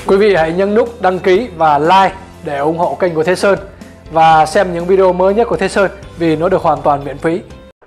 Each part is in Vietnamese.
Quý vị hãy nhấn nút đăng ký và like để ủng hộ kênh của Thế Sơn và xem những video mới nhất của Thế Sơn vì nó được hoàn toàn miễn phí.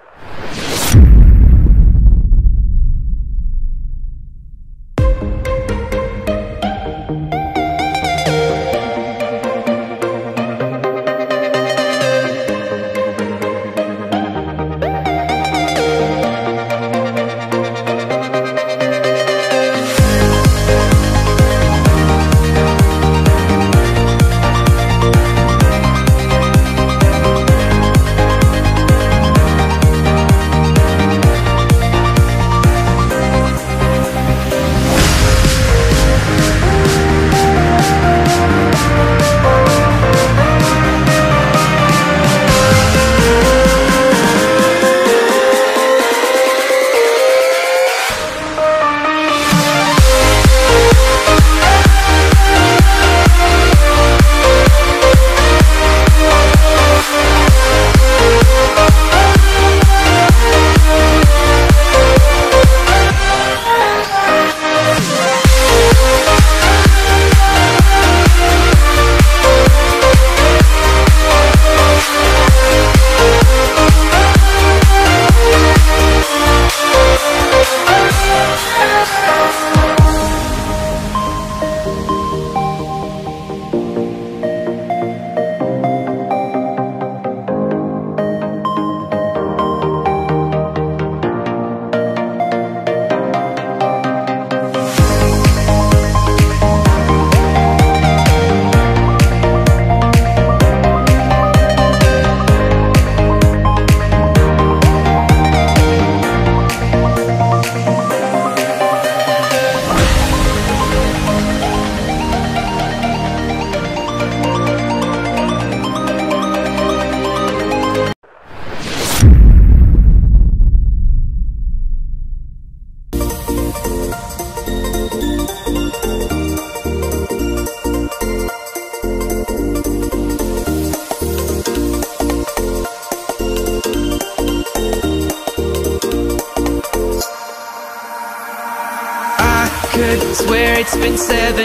Could swear it's been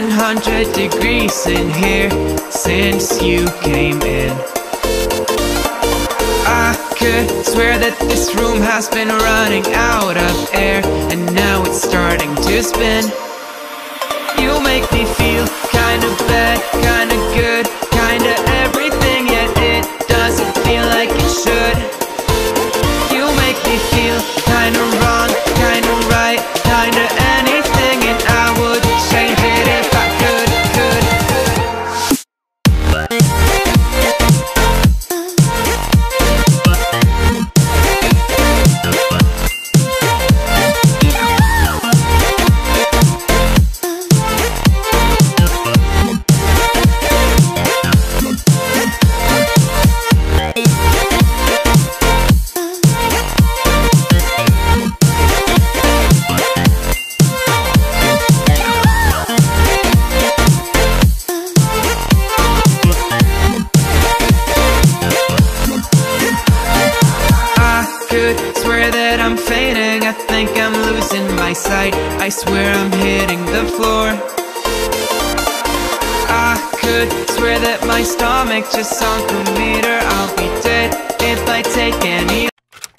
700 degrees in here since you came in. I could swear that this room has been running out of air, and now it's starting to spin. You make me feel kinda bad, kinda good, kinda everything, yet it doesn't feel like it should. You make me feel kinda wrong, kinda right, kinda anything, and I would change it if I could. Swear that I'm fainting, I think I'm losing my sight, I swear I'm hitting the floor. I could swear that my stomach just sunk a meter, I'll be dead if I take any.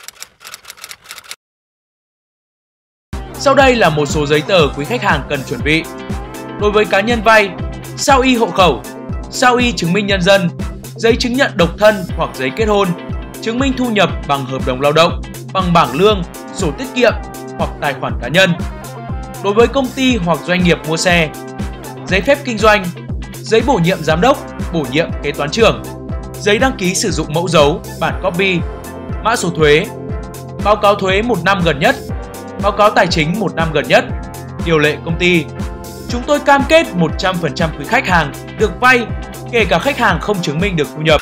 Sau đây là một số giấy tờ quý khách hàng cần chuẩn bị. Đối với cá nhân vay, sao y hộ khẩu, sao y chứng minh nhân dân, giấy chứng nhận độc thân hoặc giấy kết hôn, chứng minh thu nhập bằng hợp đồng lao động, bằng bảng lương, sổ tiết kiệm hoặc tài khoản cá nhân. Đối với công ty hoặc doanh nghiệp mua xe, giấy phép kinh doanh, giấy bổ nhiệm giám đốc, bổ nhiệm kế toán trưởng, giấy đăng ký sử dụng mẫu dấu, bản copy, mã số thuế, báo cáo thuế 1 năm gần nhất, báo cáo tài chính 1 năm gần nhất, điều lệ công ty. Chúng tôi cam kết 100% quý khách hàng được vay, kể cả khách hàng không chứng minh được thu nhập.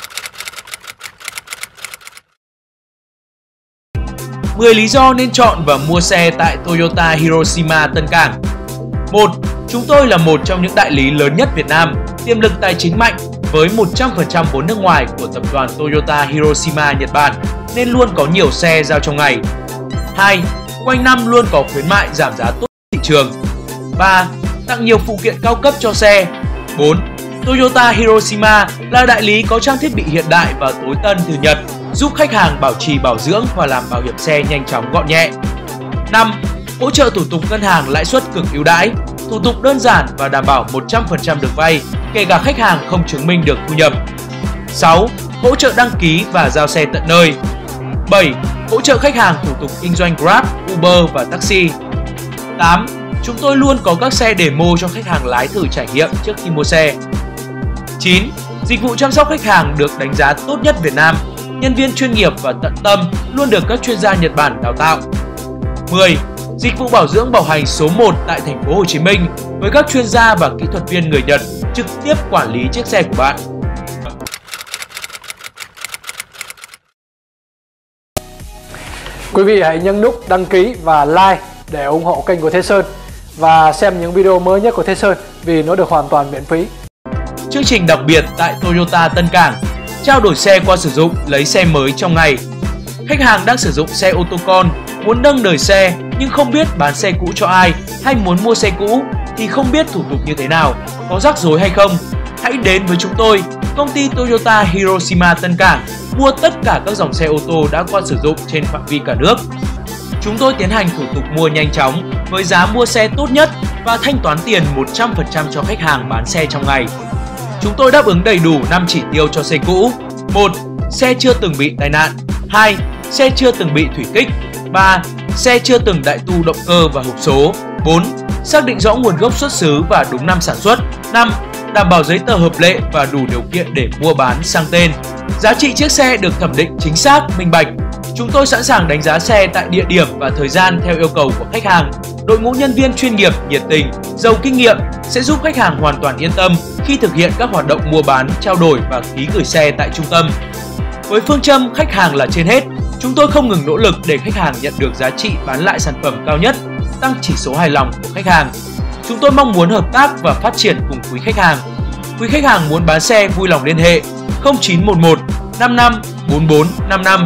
10 lý do nên chọn và mua xe tại Toyota Hiroshima Tân Cảng. 1. Chúng tôi là một trong những đại lý lớn nhất Việt Nam, tiềm lực tài chính mạnh với 100% vốn nước ngoài của tập đoàn Toyota Hiroshima Nhật Bản nên luôn có nhiều xe giao trong ngày. 2. Quanh năm luôn có khuyến mại giảm giá tốt thị trường. 3. tặng nhiều phụ kiện cao cấp cho xe. 4. Toyota Hiroshima là đại lý có trang thiết bị hiện đại và tối tân từ Nhật, giúp khách hàng bảo trì bảo dưỡng và làm bảo hiểm xe nhanh chóng gọn nhẹ. 5. Hỗ trợ thủ tục ngân hàng lãi suất cực ưu đãi, thủ tục đơn giản và đảm bảo 100% được vay, kể cả khách hàng không chứng minh được thu nhập. 6. Hỗ trợ đăng ký và giao xe tận nơi. 7. Hỗ trợ khách hàng thủ tục kinh doanh Grab, Uber và taxi. 8. Chúng tôi luôn có các xe demo cho khách hàng lái thử trải nghiệm trước khi mua xe. 9. Dịch vụ chăm sóc khách hàng được đánh giá tốt nhất Việt Nam, nhân viên chuyên nghiệp và tận tâm, luôn được các chuyên gia Nhật Bản đào tạo. 10. Dịch vụ bảo dưỡng bảo hành số 1 tại thành phố Hồ Chí Minh với các chuyên gia và kỹ thuật viên người Nhật trực tiếp quản lý chiếc xe của bạn. Quý vị hãy nhấn nút đăng ký và like để ủng hộ kênh của Thế Sơn và xem những video mới nhất của Thế Sơn vì nó được hoàn toàn miễn phí. Chương trình đặc biệt tại Toyota Tân Cảng, trao đổi xe qua sử dụng, lấy xe mới trong ngày. Khách hàng đang sử dụng xe ô tô con, muốn nâng đời xe nhưng không biết bán xe cũ cho ai hay muốn mua xe cũ thì không biết thủ tục như thế nào, có rắc rối hay không. Hãy đến với chúng tôi, công ty Toyota Hiroshima Tân Cảng, mua tất cả các dòng xe ô tô đã qua sử dụng trên phạm vi cả nước. Chúng tôi tiến hành thủ tục mua nhanh chóng với giá mua xe tốt nhất và thanh toán tiền 100% cho khách hàng bán xe trong ngày. Chúng tôi đáp ứng đầy đủ 5 chỉ tiêu cho xe cũ. 1. Xe chưa từng bị tai nạn. 2. Xe chưa từng bị thủy kích. 3. Xe chưa từng đại tu động cơ và hộp số. 4. Xác định rõ nguồn gốc xuất xứ và đúng năm sản xuất. 5. Đảm bảo giấy tờ hợp lệ và đủ điều kiện để mua bán sang tên. Giá trị chiếc xe được thẩm định chính xác, minh bạch. Chúng tôi sẵn sàng đánh giá xe tại địa điểm và thời gian theo yêu cầu của khách hàng. Đội ngũ nhân viên chuyên nghiệp, nhiệt tình, giàu kinh nghiệm sẽ giúp khách hàng hoàn toàn yên tâm khi thực hiện các hoạt động mua bán, trao đổi và ký gửi xe tại trung tâm. Với phương châm khách hàng là trên hết, chúng tôi không ngừng nỗ lực để khách hàng nhận được giá trị bán lại sản phẩm cao nhất, tăng chỉ số hài lòng của khách hàng. Chúng tôi mong muốn hợp tác và phát triển cùng quý khách hàng. Quý khách hàng muốn bán xe vui lòng liên hệ 0911 55 44 55.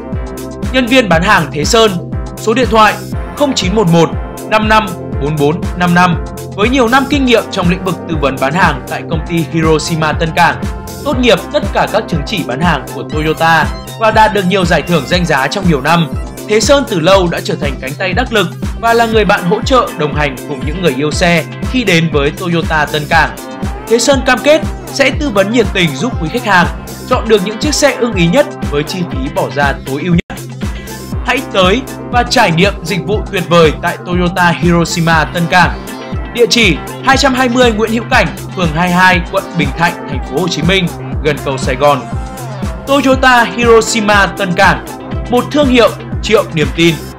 Nhân viên bán hàng Thế Sơn, số điện thoại 0911 55 44 55. Với nhiều năm kinh nghiệm trong lĩnh vực tư vấn bán hàng tại công ty Hiroshima Tân Cảng, tốt nghiệp tất cả các chứng chỉ bán hàng của Toyota và đạt được nhiều giải thưởng danh giá trong nhiều năm, Thế Sơn từ lâu đã trở thành cánh tay đắc lực và là người bạn hỗ trợ đồng hành cùng những người yêu xe khi đến với Toyota Tân Cảng. Thế Sơn cam kết sẽ tư vấn nhiệt tình giúp quý khách hàng chọn được những chiếc xe ưng ý nhất với chi phí bỏ ra tối ưu nhất. Hãy tới và trải nghiệm dịch vụ tuyệt vời tại Toyota Hiroshima Tân Cảng. Địa chỉ 220 Nguyễn Hữu Cảnh, phường 22, quận Bình Thạnh, thành phố Hồ Chí Minh, gần cầu Sài Gòn. Toyota Hiroshima Tân Cảng, một thương hiệu triệu niềm tin.